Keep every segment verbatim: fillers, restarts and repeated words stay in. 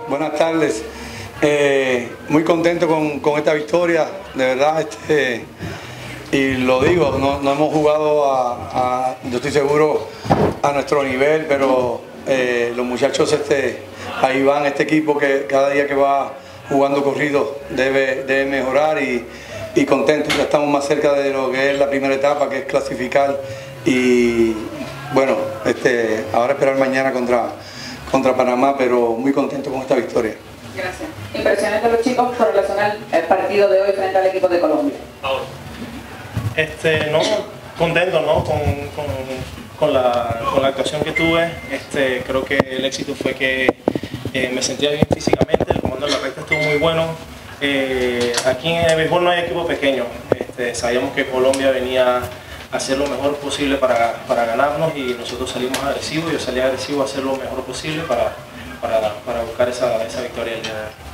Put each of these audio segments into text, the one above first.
buenas tardes. Eh, muy contento con, con esta victoria, de verdad, este, y lo digo, no, no hemos jugado a, a, yo estoy seguro, a nuestro nivel, pero eh, los muchachos, este, ahí van, este equipo que cada día que va jugando corrido debe, debe mejorar y, y contento, ya estamos más cerca de lo que es la primera etapa, que es clasificar, y bueno, este, ahora esperar mañana contra, contra Panamá, pero muy contento con esta victoria. Gracias. Impresiones de los chicos con relación al partido de hoy frente al equipo de Colombia. Ahora. Este, no, contento, ¿no? Con, con, con, la, con la actuación que tuve. Este, creo que el éxito fue que eh, me sentía bien físicamente, el comando de la recta estuvo muy bueno. Eh, aquí en el béisbol no hay equipo pequeño. Este, sabíamos que Colombia venía a hacer lo mejor posible para, para ganarnos y nosotros salimos agresivos. Yo salí agresivo a hacer lo mejor posible para, para, para buscar esa, esa victoria el día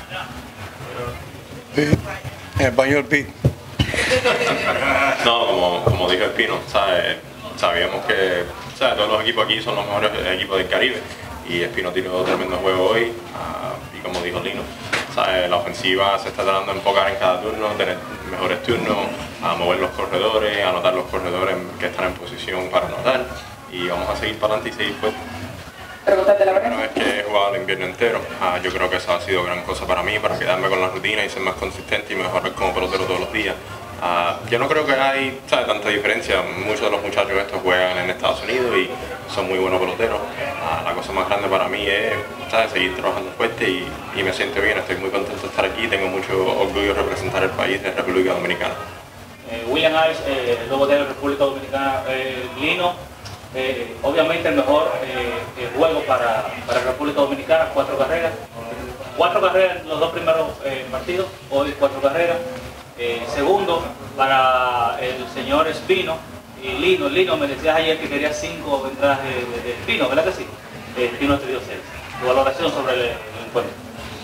de hoy. En español, Pete. No, como, como dijo Espino, ¿sabes? Sabíamos que ¿sabes? Todos los equipos aquí son los mejores equipos del Caribe y Espino tiró un tremendo juego hoy uh, y como dijo Lino, ¿sabes? La ofensiva se está tratando de enfocar en cada turno, tener mejores turnos, a mover los corredores, anotar los corredores que están en posición para anotar y vamos a seguir para adelante y seguir fuerte. Pregúntate la Una vez que he jugado el invierno entero, uh, yo creo que eso ha sido gran cosa para mí, para quedarme con la rutina y ser más consistente y mejorar como pelotero todos los días. Uh, yo no creo que hay ¿sabes? Tanta diferencia, muchos de los muchachos estos juegan en Estados Unidos y son muy buenos peloteros. Uh, la cosa más grande para mí es ¿sabes? Seguir trabajando fuerte y, y me siento bien, estoy muy contento de estar aquí, tengo mucho orgullo de representar el país de República Dominicana. Eh, William Ives, eh, luego de la República Dominicana, eh, Lino, eh, obviamente el mejor eh, juego para, para República Dominicana, cuatro carreras, cuatro carreras en los dos primeros eh, partidos, hoy cuatro carreras. Eh, segundo, para el señor Espino y Lino. Lino, me decías ayer que quería cinco entradas de, de, de Espino, ¿verdad que sí? Eh, Espino te dio seis. Tu valoración sobre el, el encuentro.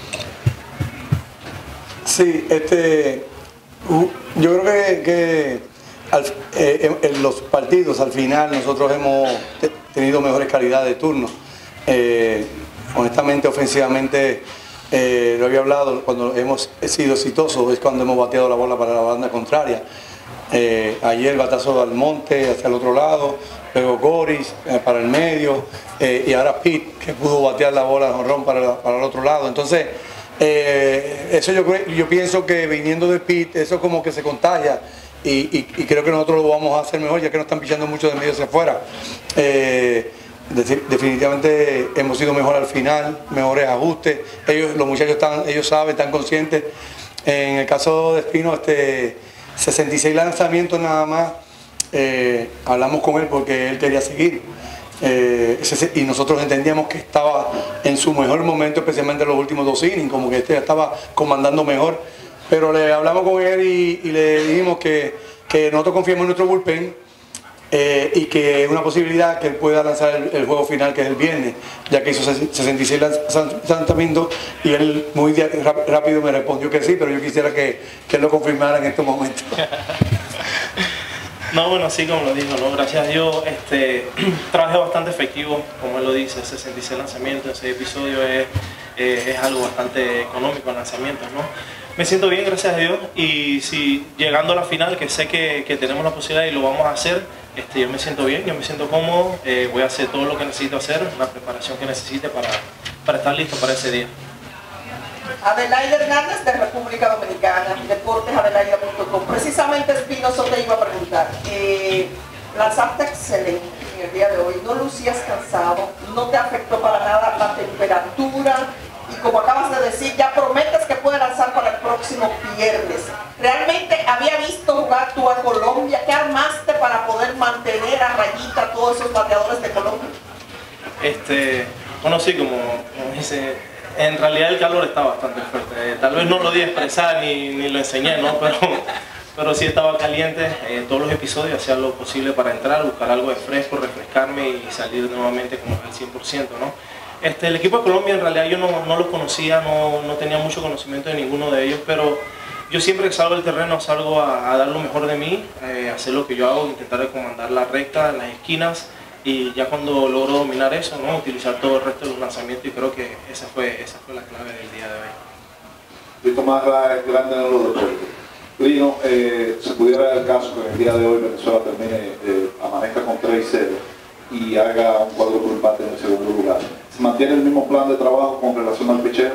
Sí, este, uh, yo creo que, que al, eh, en, en los partidos al final nosotros hemos te, tenido mejores calidades de turno. Eh, honestamente, ofensivamente, Eh, lo había hablado, cuando hemos sido exitosos es cuando hemos bateado la bola para la banda contraria. Eh, ayer batazo al monte, hacia el otro lado, luego Goris eh, para el medio eh, y ahora Pete que pudo batear la bola de jonrón para, para el otro lado. Entonces, eh, eso yo, yo pienso que viniendo de Pete, eso como que se contagia y, y, y creo que nosotros lo vamos a hacer mejor ya que nos están pichando mucho de medio hacia afuera. Eh, Definitivamente hemos sido mejor al final, mejores ajustes. Ellos, los muchachos están, ellos saben, están conscientes. En el caso de Espino, este, sesenta y seis lanzamientos nada más. Eh, hablamos con él porque él quería seguir. Eh, y nosotros entendíamos que estaba en su mejor momento, especialmente en los últimos dos innings, como que este estaba comandando mejor. Pero le hablamos con él y, y le dijimos que, que nosotros confiamos en nuestro bullpen. Eh, y que es una posibilidad que él pueda lanzar el, el juego final, que es el viernes, ya que hizo sesenta y seis lanzamientos y él muy rápido me respondió que sí, pero yo quisiera que, que él lo confirmara en estos momentos. No, bueno, sí, como lo dijo, ¿no? Gracias a Dios, este, trabajé bastante efectivo, como él lo dice, sesenta y seis lanzamientos en seis episodios es, eh, es algo bastante económico en lanzamientos, ¿no? Me siento bien, gracias a Dios, y si llegando a la final, que sé que, que tenemos la posibilidad y lo vamos a hacer, este, yo me siento bien, yo me siento cómodo, eh, voy a hacer todo lo que necesito hacer, la preparación que necesite para, para estar listo para ese día. Adelaide Hernández de República Dominicana, deportes adelaide punto com. Precisamente Espinoso te iba a preguntar, eh, lanzaste excelente en el día de hoy, no lucías cansado, no te afectó para nada la temperatura y como acabas de decir, ya prometes que puedes lanzar para el próximo viernes. ¿Realmente había visto jugar tú a Colombia? ¿Qué armaste para poder mantener a rayita a todos esos bateadores de Colombia? Este, bueno, sí, como, como dice, en realidad el calor está bastante fuerte. Tal vez no lo di a expresar ni, ni lo enseñé, ¿no? Pero, pero sí estaba caliente. En todos los episodios hacía lo posible para entrar, buscar algo de fresco, refrescarme y salir nuevamente como al cien por ciento, ¿no? Este, el equipo de Colombia en realidad yo no, no los conocía, no, no tenía mucho conocimiento de ninguno de ellos, pero yo siempre que salgo del terreno salgo a, a dar lo mejor de mí, eh, hacer lo que yo hago, intentar comandar la recta en las esquinas y ya cuando logro dominar eso, ¿no? Utilizar todo el resto de los lanzamientos, y creo que esa fue, esa fue la clave del día de hoy. Víctor Marra es grande en los deportes. Lino, eh, se pudiera dar el caso que en el día de hoy Venezuela termine, eh, amanezca con tres cero y haga un cuadro por empate en el segundo lugar. ¿Se mantiene el mismo plan de trabajo con relación al picheo?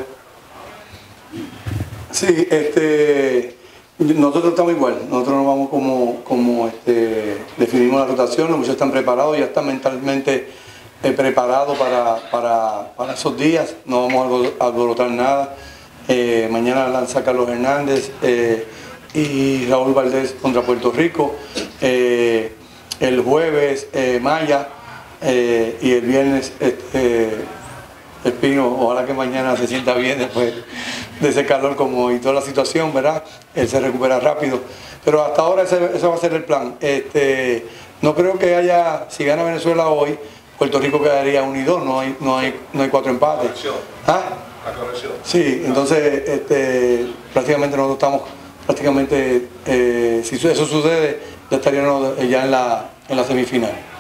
Sí, este, nosotros estamos igual, nosotros nos vamos como, como este, definimos la rotación, los muchachos están preparados, ya están mentalmente eh, preparados para, para, para esos días, no vamos a alborotar nada. Eh, mañana lanza Carlos Hernández eh, y Raúl Valdés contra Puerto Rico, eh, el jueves eh, Maya eh, y el viernes este, Espino. Ojalá que mañana se sienta bien después de ese calor como y toda la situación, ¿verdad? Él se recupera rápido, pero hasta ahora ese, ese va a ser el plan. Este, no creo que haya, si gana Venezuela hoy, Puerto Rico quedaría uno y dos, no hay, no hay, no hay cuatro empates. ¿Ah? La corrección. Sí, entonces este, prácticamente nosotros estamos, prácticamente, eh, si eso sucede, ya estaríamos ya en la, en la semifinal.